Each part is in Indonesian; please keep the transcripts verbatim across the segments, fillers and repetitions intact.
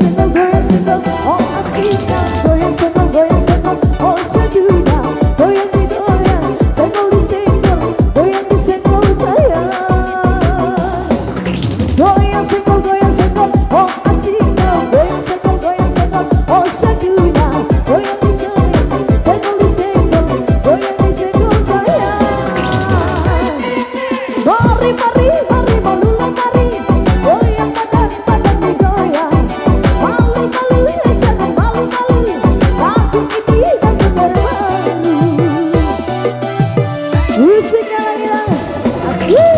senang, goyang senang, oh asik. Goyang senang, goyang senang, oh syakuna. Goyang digoyang, senggol disenggol, goyang disenggol sayang. Goyang senggol, goyang senggol, oh asik. Goyang senggol, goyang senggol, oh syakuna. Goyang disenggol, senggol disenggol, goyang disenggol sayang. Mari, mari, mari, melulu mari, goyang badan, badan digoyang. Malu, malu, jangan malu, malu, lagu ini dan bermalu. Musiknya lagi lah, asik.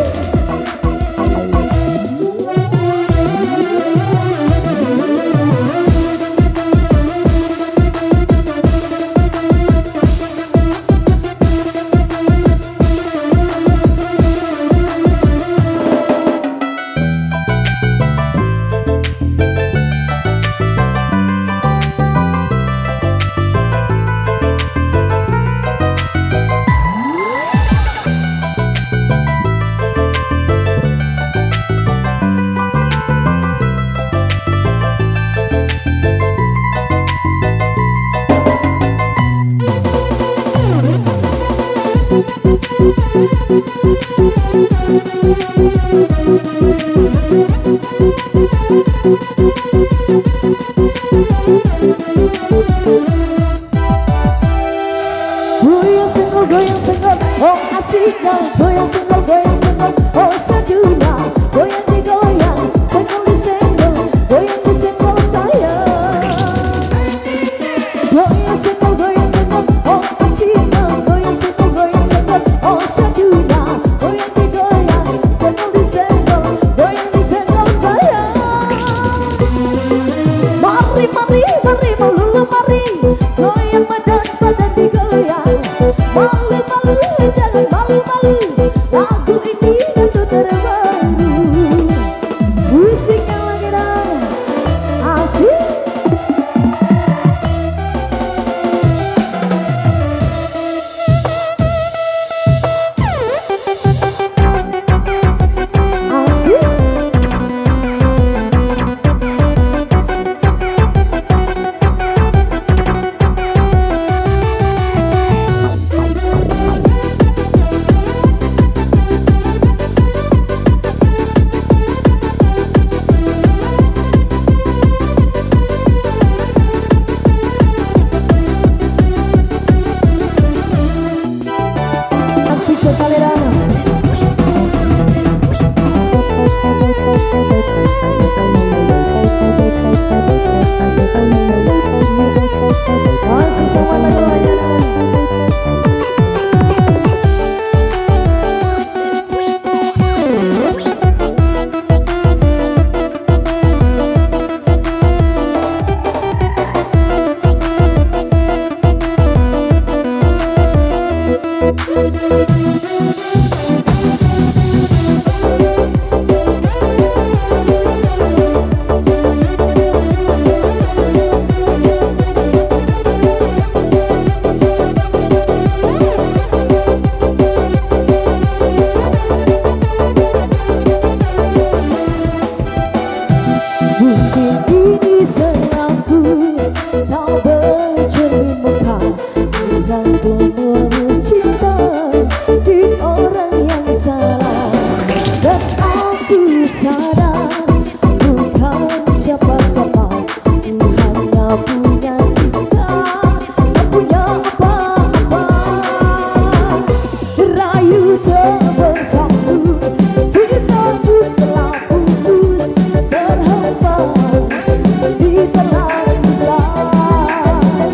Goyang senggol, goyang senggol, oh asik. Goyang senggol, goyang senggol, oh syakuna. Goyang digoyang, senggol disenggol, goyang disenggol sayang. Goyang senggol, goyang senggol, oh asik. Goyang senggol, goyang senggol, oh syakuna. Goyang digoyang, senggol disenggol, goyang disenggol sayang. Mari, mari, mari, melulu mari, goyang badan, badan digoyang. Malu, malu, jangan malu, malu, lagu ini tentu terbaru. Musiknya lagi dah, asik. Asik sekali dah. Masih sama lagu aja dah. Mungkin ini salahku, tak bercermin muka dengan penuh cinta di orang yang salah. Dan aku sadar bukan siapa-siapa, ku hanya punya cinta, tak punya apa-apa. Rayu tak bersatu, cintaku telah putus, berhampa di telan bulan.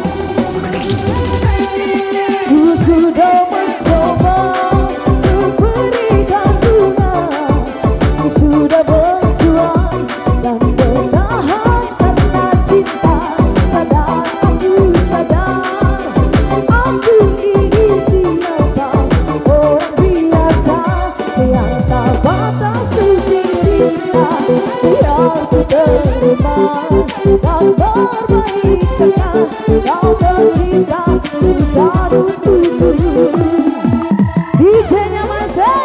Ku sudah mencoba untuk berikan bunga, ku sudah berjuang dan bertahan karena cinta. Sadar, aku sadar, aku ini siapa, orang biasa yang tak batas tujuh cinta. Biar ku terima dan berbaik sangka, kau bercinta sudah untukku. D J-nya masih.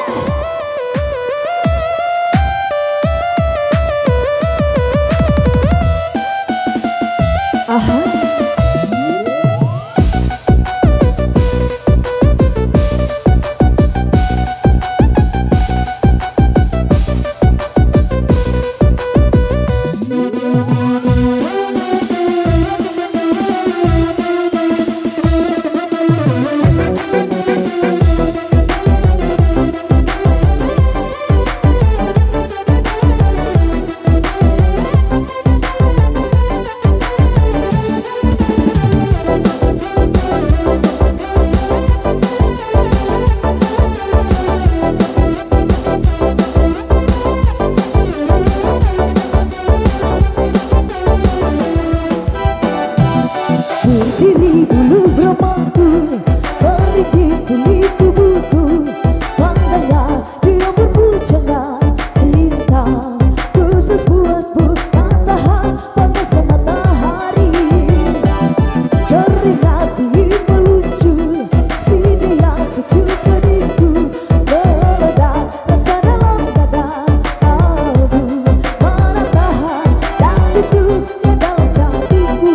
Berdiri dulu bermangku, berikut kulit tubuhku. Pandangnya dia berbujana cinta khusus buatmu, tak tahan panasnya matahari. Keringat dingin meluncur, si dia kecup pedihku, meledak rasa dalam dada. Aduh, mana tahan dangdutku yang dalam jantiku.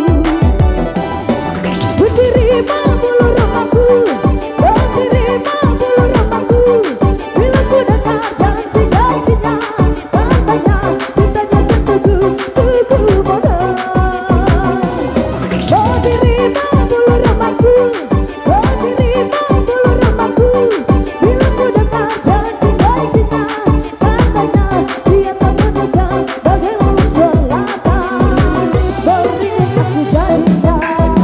Terima bulu remaku, terima bulu remaku. Bila ku dengar janji-janjinya, katanya cintanya setuju, tuku bodas. Oh terima bulu remaku, oh terima bulu remaku. Bila ku dengar janji-janjinya, katanya dia tak mendekat bagai laut selatan. Berikan aku jadinya,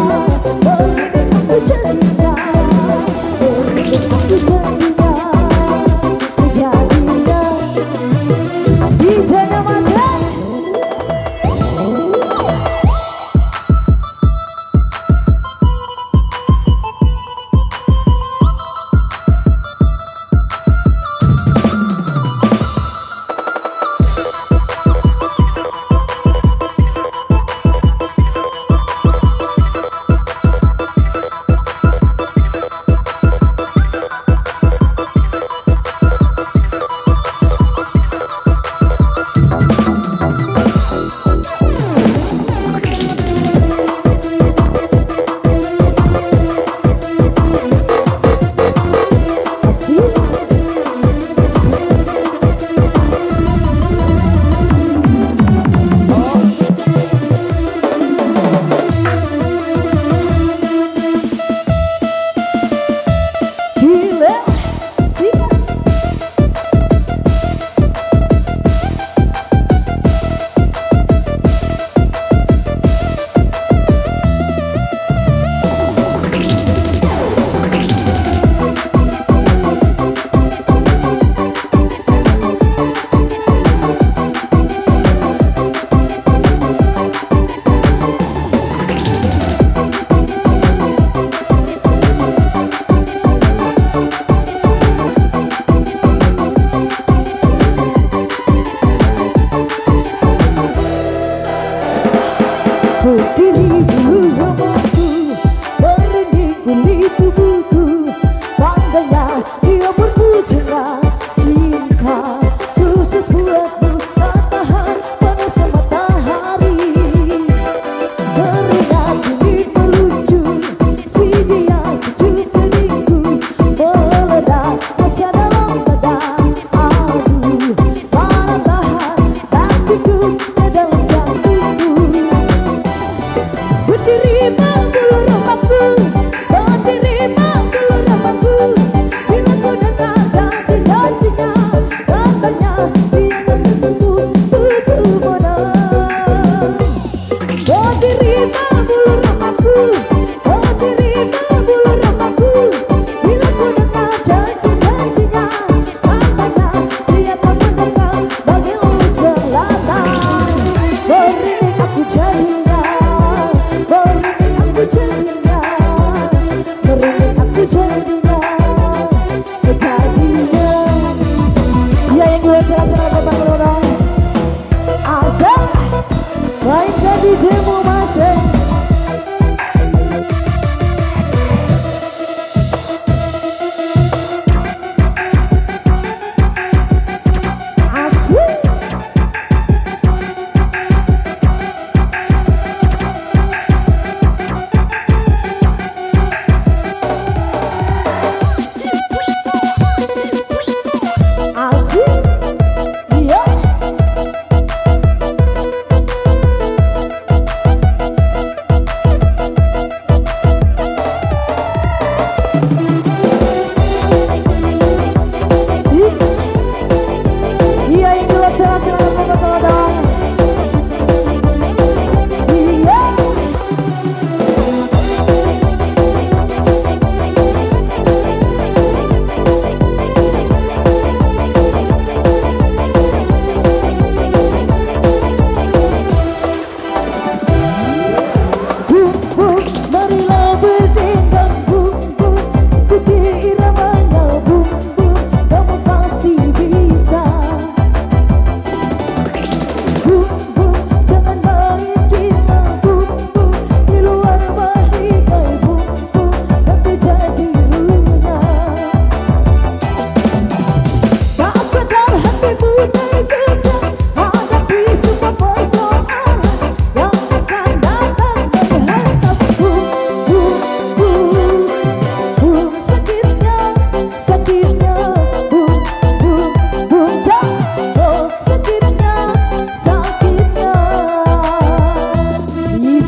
aku jadinya, aku jadinya, jadinya, dijadinya masa. Berdiri dulu remaku, merinding kulit tubuhku. Pandangnya dia berbujana cinta khusus buatmu, tak tahan panasnya matahari. Keringat dingin meluncur, si dia kecup pedihku, meledak rasa dalam dada. Aduh, mana tahan sakitku dalam jantungku. Terima bulu remaku, oh terima bulu remaku. Bila ku dengar janji-janjinya, katanya dia akan menunggu, tuku bodas. Oh terima bulu remaku, oh terima bulu remaku. Bila ku dengar janji-janjinya, katanya dia akan mendekat bagai laut selatan. Berikan aku jadinya, aku jadinya, berikan aku jadinya, jadinya. Ya yang gue serah-serah bapak orang asal mainkan di jemu masih.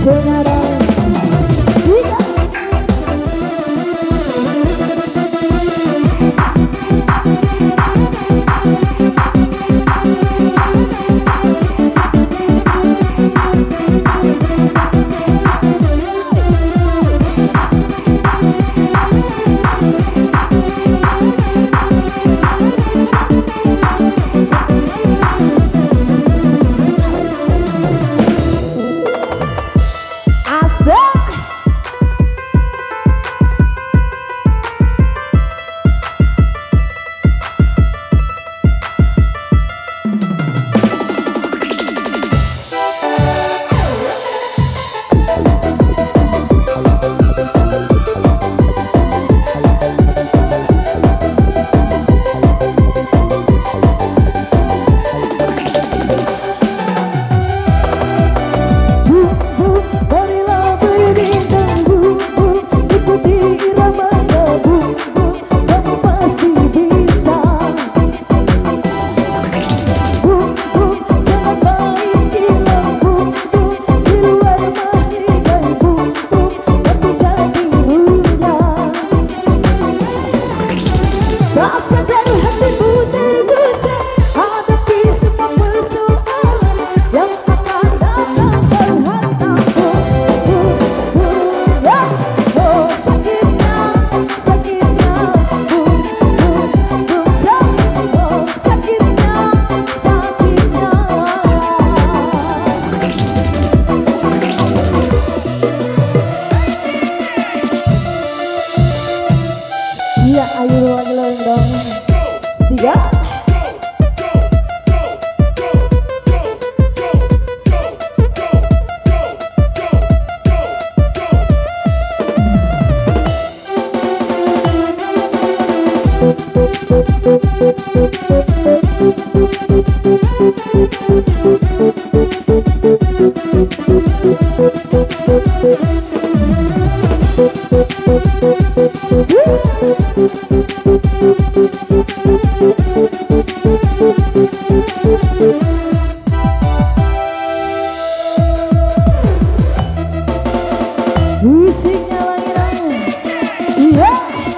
Musiknya lagi nangis. Iya.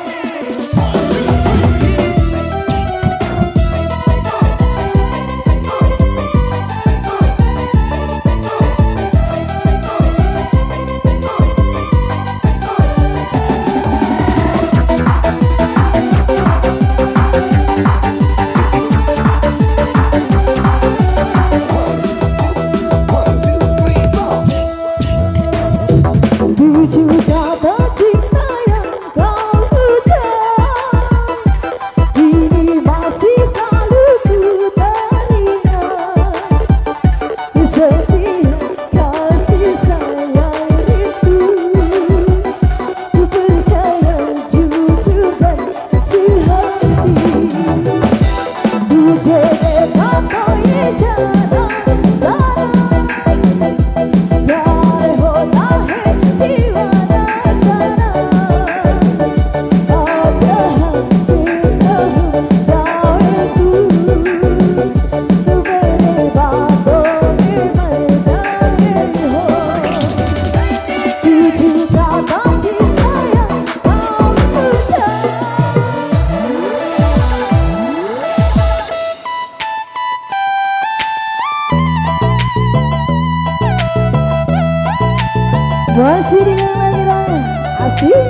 Masih dengan lagu-lagu asik.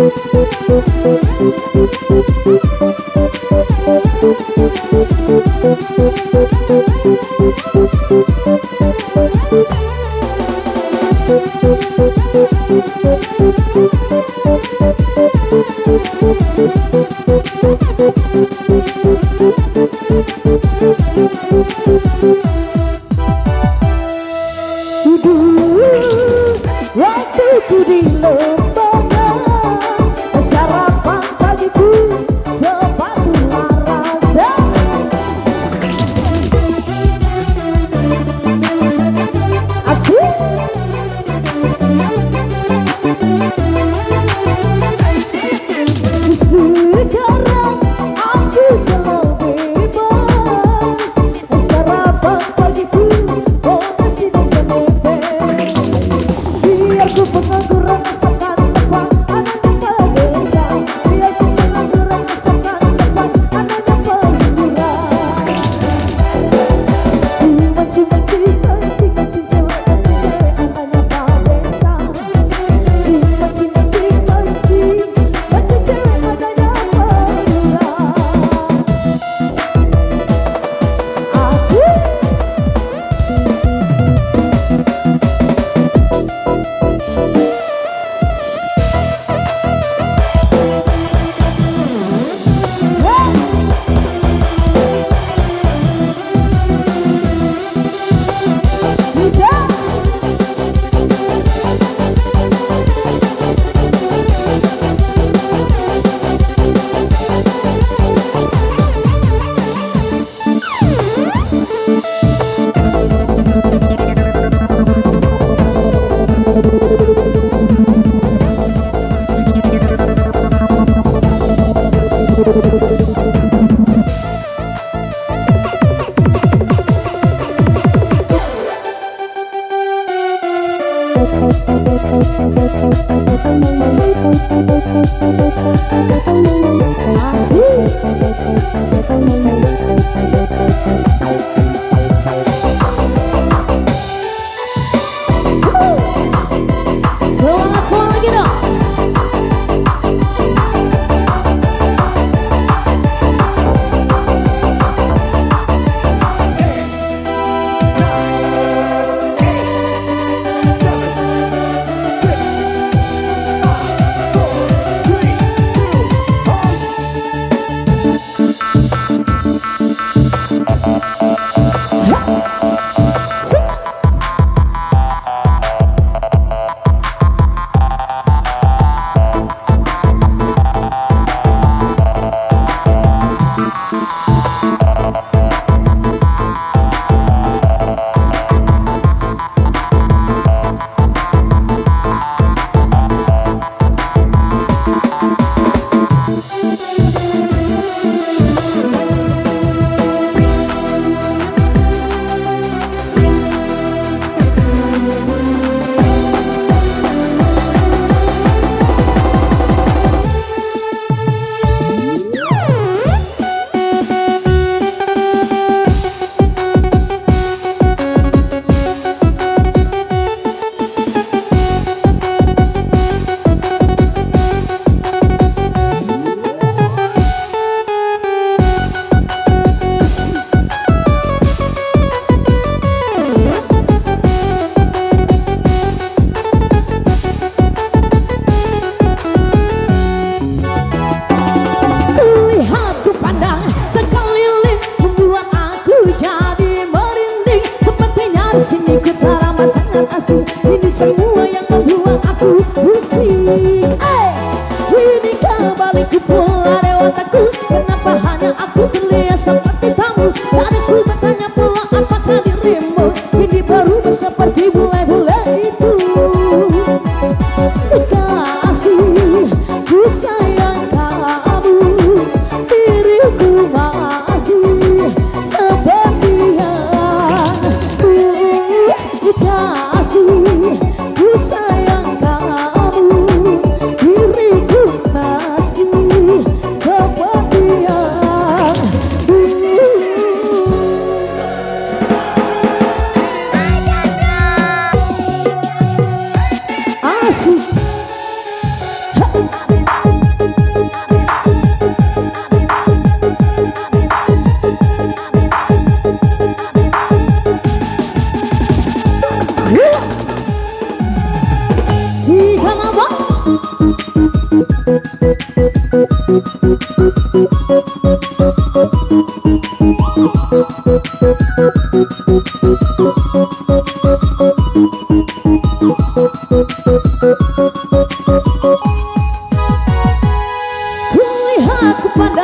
Waktuku di lembaga, sarapan pagiku sepatu laras. Asik. Sekarang aku telah bebas, sarapan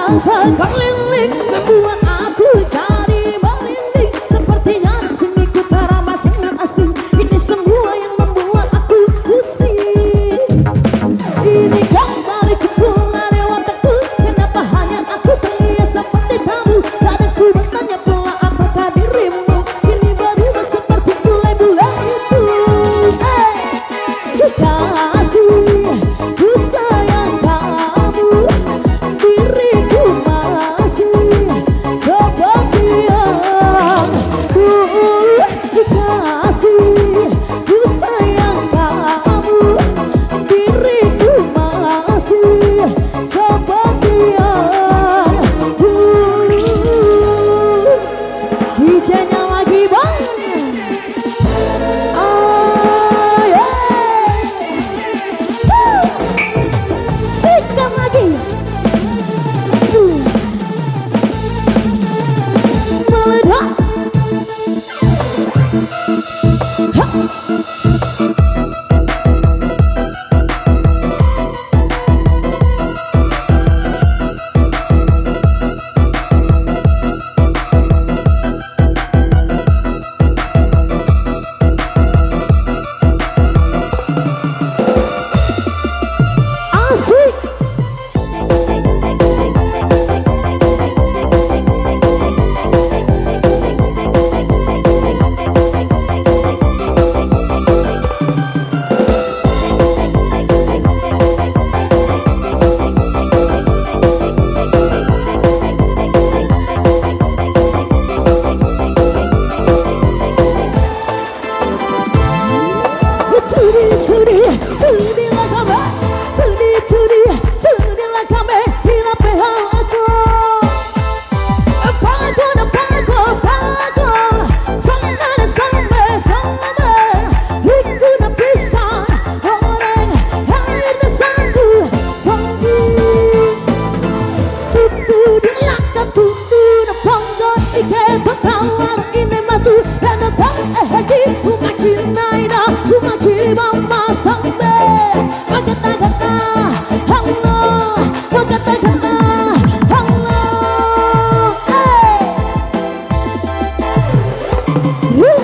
yang sekeliling membuat aku jadi merinding. Sepertinya di sini ku terasa sangat asing. Ini semua yang membuat aku pusing. Ini kembali kumpulan otakku. Kenapa hanya aku terlihat seperti tamu? Kadang ku bertanya pula apakah dirimu ini berubah seperti bule-bule itu. Eh, kasih, ku sayang kamu. Diriku masih seperti yang ku kasih. Ku sayang kamu. Diriku masih seperti yang ku. D J-nya lagi bang. Oh yeah. Woo. Sikat lagi. Uh. Meledak. Ha. Asik. Tudi, tudi, tudi la kame. Tudi, tudi, tudi la kame. Hina peha aku. Pago na pago, pago. Sama na sama, sama. Hiku na pisah. Orang air na sanggu, sanggu. Tutu di laka, tutu na panggot. Ike bertawar ini matu. Dan datang eh lagi. Umakin naida, umakin mama sampai. Magata-gata, halo. Magata-gata, halo. Eh. Woo.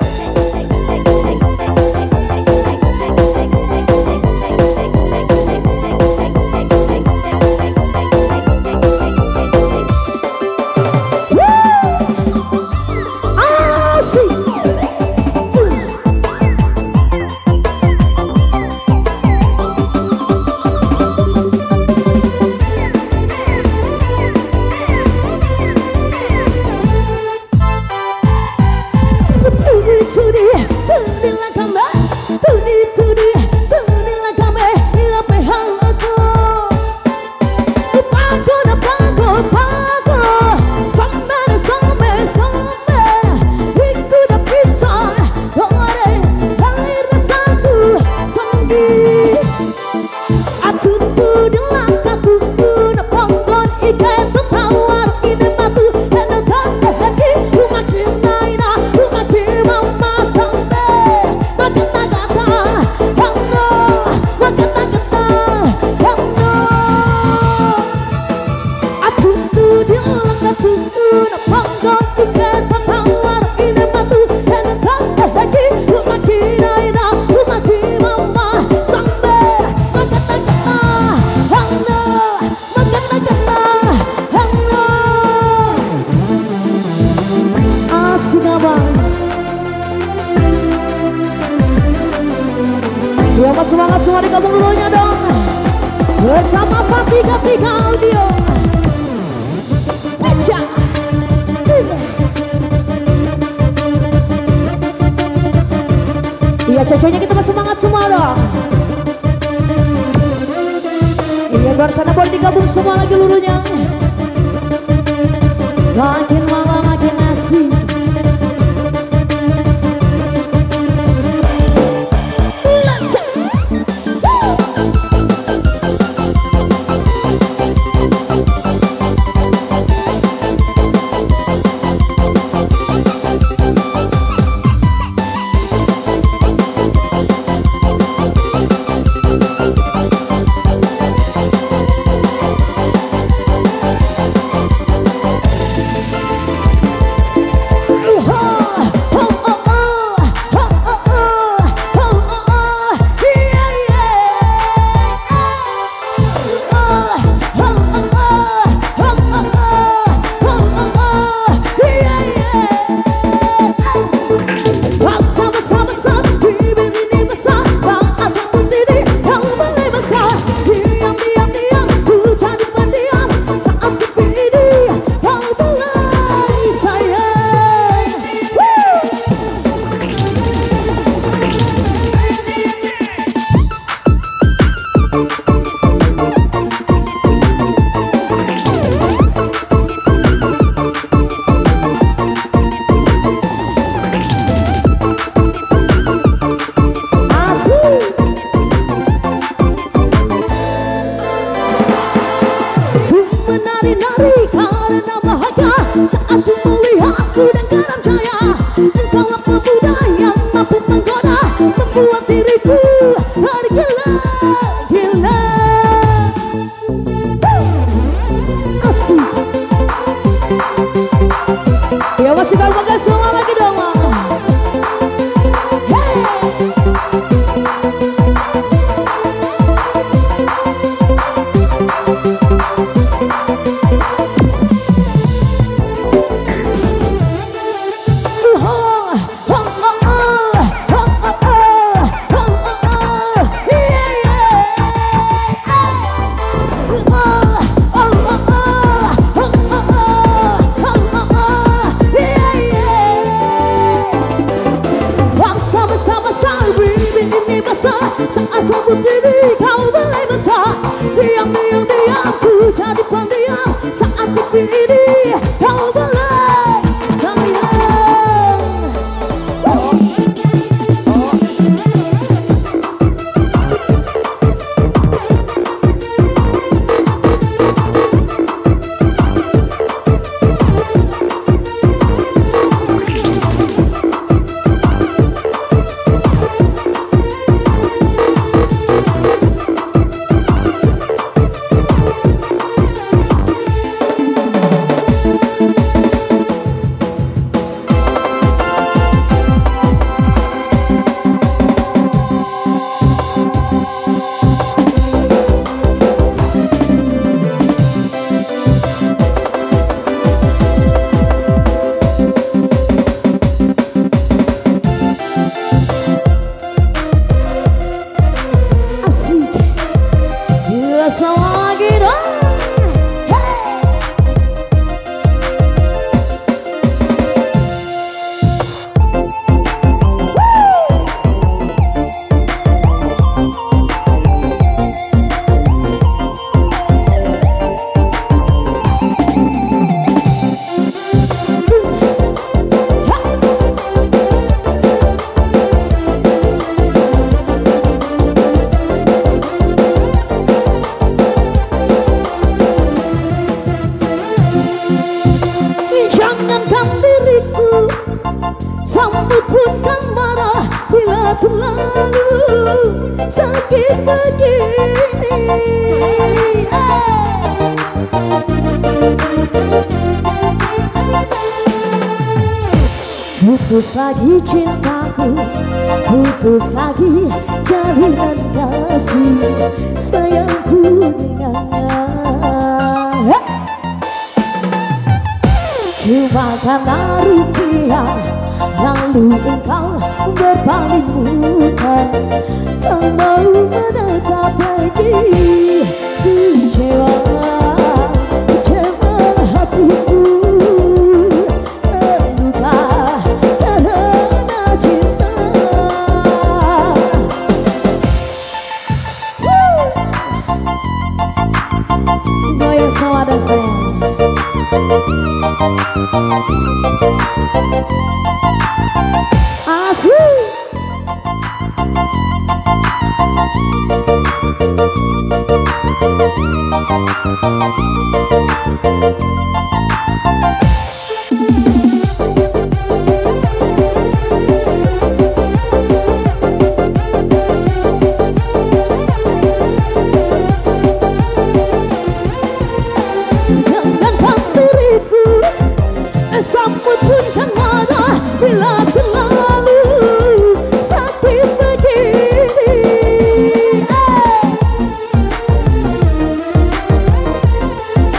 Asik. Tudi, tudi, tudi la kame. Tudi, tudi, tudi la kame. Hina peha aku. Pago na pago, pago. Sampai na sampai, sampai. Hiku na pisah. Orang air na satu, sanggi. Atutu di laka, tutu na panggon. Ike bertawar ini matu. Dan datang lagi. Umakin naida, umakin mama sampai. Magata-gata, halo. Magata-gata, halo. Atutu di laka, tutu na panggon. Ike bertawar ini matu. Dan datang lagi. Umakin naida, umakin mama sampai. Magata-gata, halo. Magata-gata, halo. Asik abang. Ya mas semangat semua digabung dulunya dong. Bersama Fatih Tiga Audio. Eja. Iya cocoknya kita bersemangat semua dong. Iya luar sana boleh digabung semua lagi lurunya. Makin malam makin asik. Lancar. menari-nari karena bahagia saat ku melihatku dan karam jaya. Engkaulah pemuda yang mampu menggoda, membuat diriku tergila gila. Asik. Ya masih kalau pakai semua lagi dong. Hey. Saat rambut ini kau mulai besar, diam diam diam ku jadi pendiam. Saat pipi ini kau mulai sayang. Oh. Oh. Sambut pun kan marah bila terlalu sakit begini. Putus lagi cintaku, putus lagi jalinan kasih sayangku dengannya. Cuma karena rupiah lalu engkau berpaling muka, tak mau menetap lagi. Kecewa, kecewa hatiku, terluka karena cinta. Goyang semua dan sayang. Asik. Jangankan diriku, sambut pun kan marah bila terlalu sakit begini.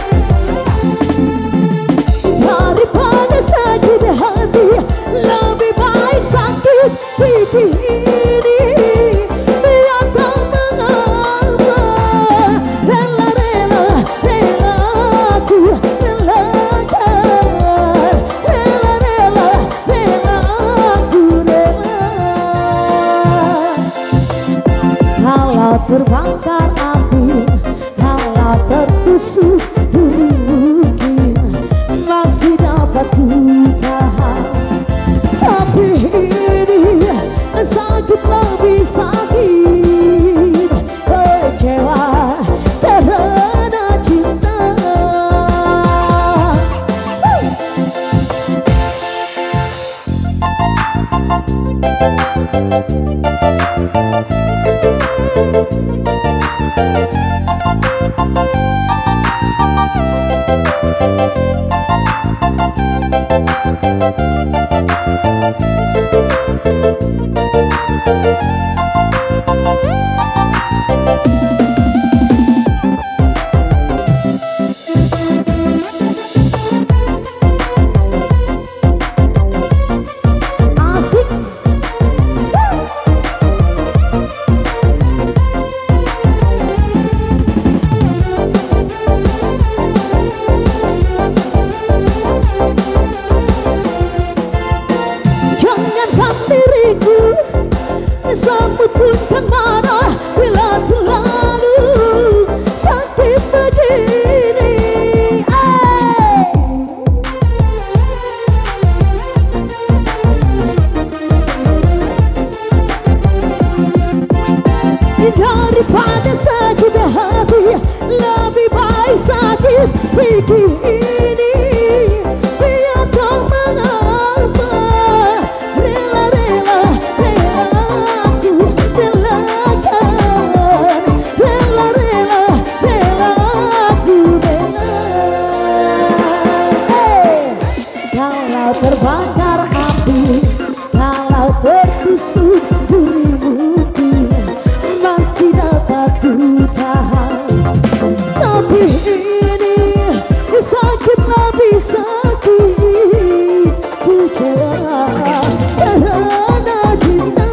Terbakar api, kalau tertusuk durimu, masih dapat ku tahan. Tapi ini sakit lebih sakit, ku kecewa karena cinta.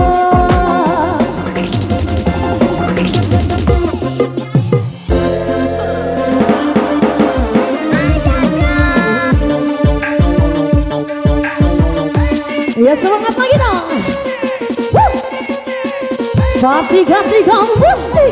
Ya semangat lagi dong. Tiga-tiga musik.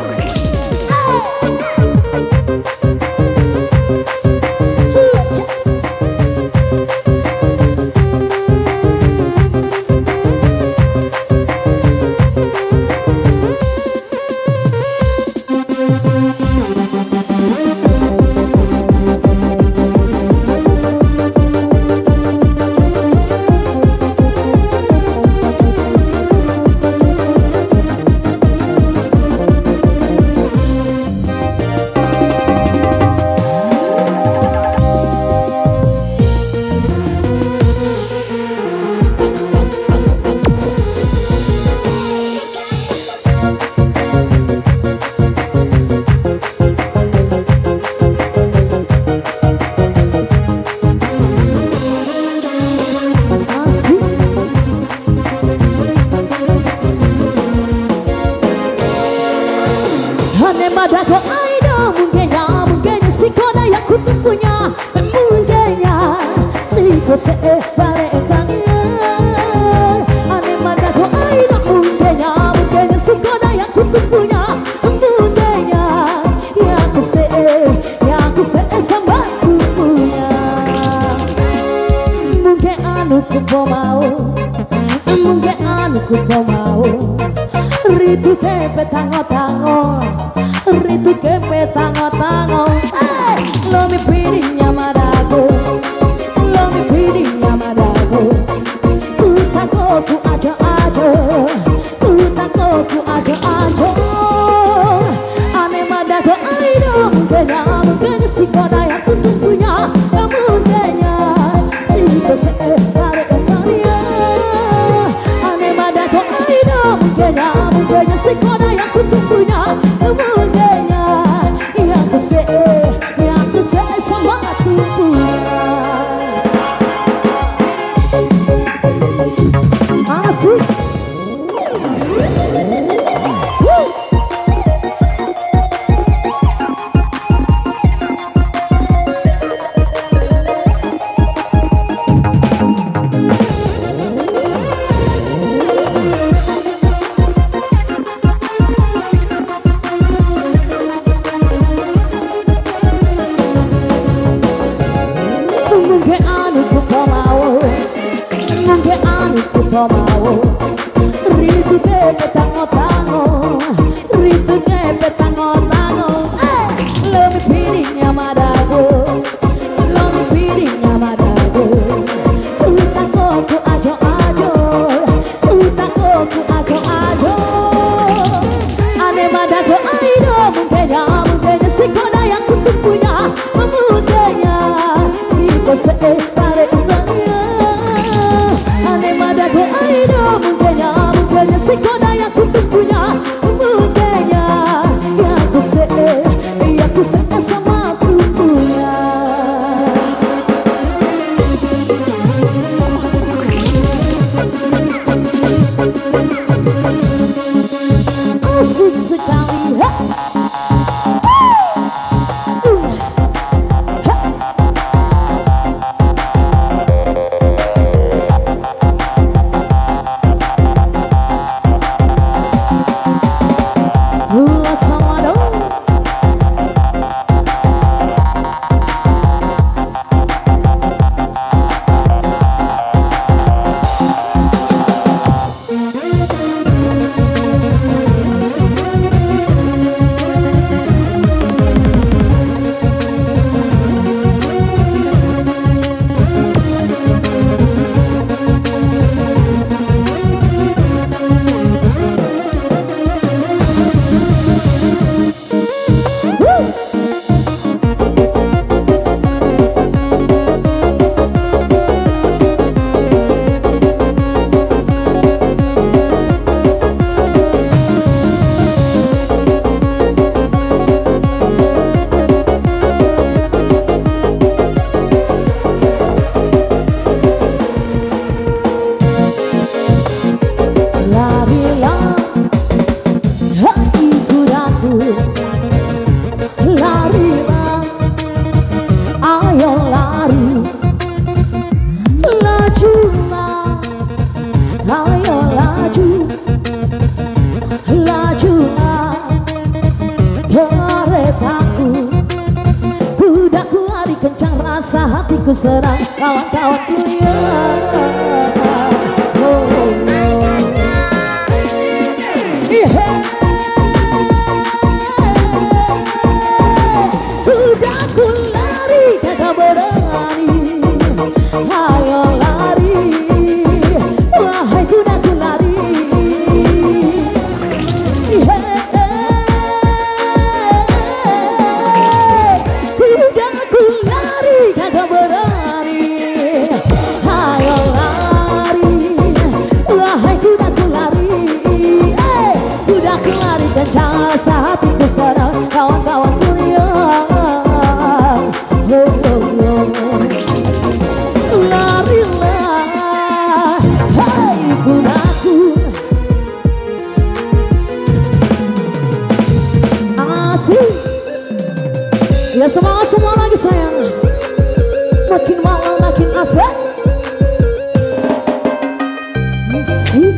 Madago aida mungkinnya mungkinnya si kona yang ku punya mungkinnya si kose bare tanya ane madago aida mungkinnya mungkinnya si kona yang ku punya mungkinnya ya kose ya kose sama ku punya mungkin anu ku mau mungkin anu ku mau ritu tepe tango-tango ritu kepe tango-tango, lo mi pidinya madago, lo mi pidinya madago, ku tako ku aja-aja, ku tako ku aja-aja, ane madago aido mungkinnya mungkinnya si kona yang ku punya mungkinnya si kose bare Italia, ane madago aido mungkinnya mungkinnya si kona yang ku punya mungkinnya yang kese yang kese sama ku punya asik. aku serang kawan-kawanku ya. Oh, oh, oh. Yeah. Udah ku lari kagak berani, ayo lari, wahai kuda ku lari. Yeah. Udah ku lari kagak berani, ayo lari, wahai kuda ku lari. Hey, kuda ku lari kencang hatiku serang kawan-kawan dunia. Oh, oh, oh. Larilah, hai kudaku. Asik. Ya semangat semua lagi sayang. Makin malam makin asik. Asik.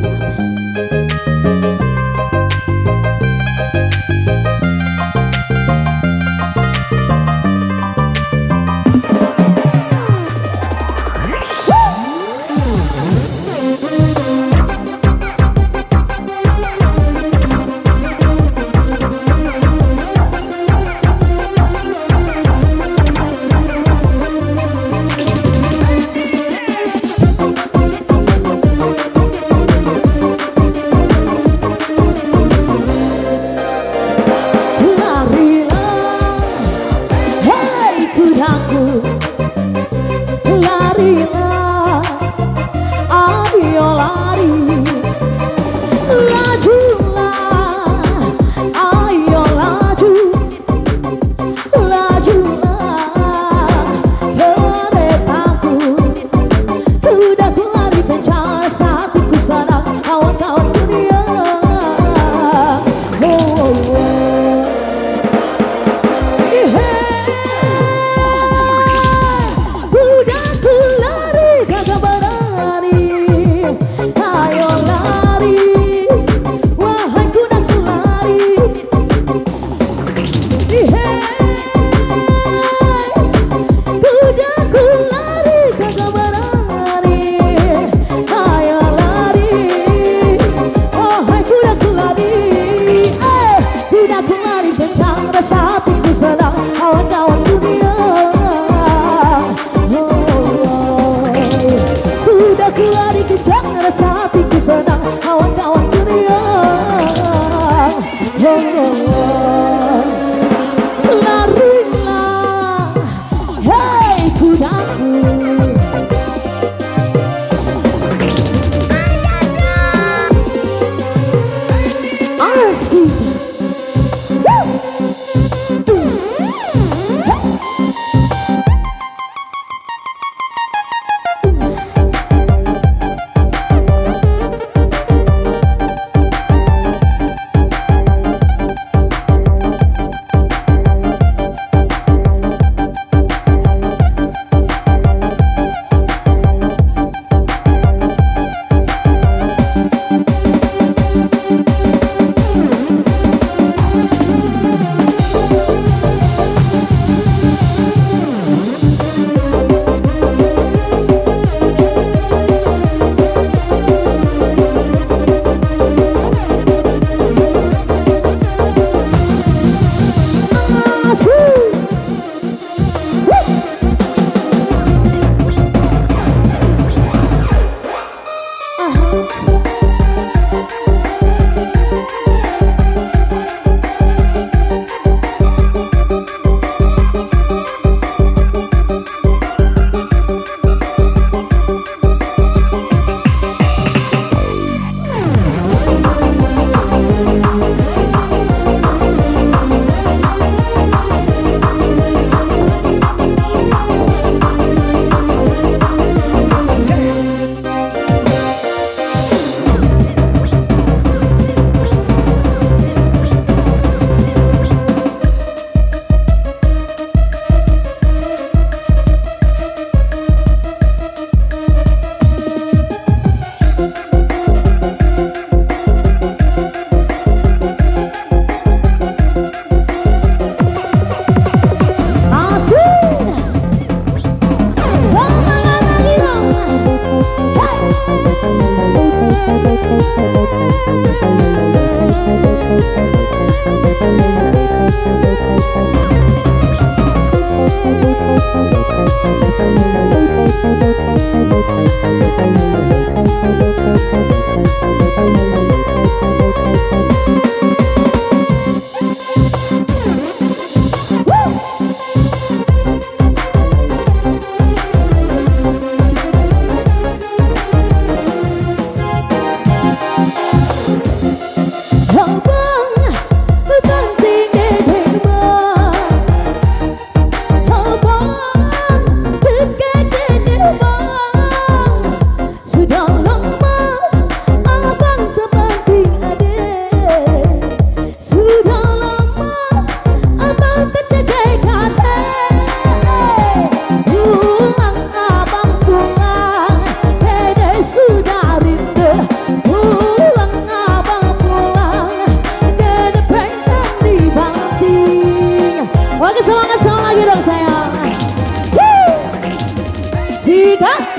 sama lagi dong sayang. Sikat.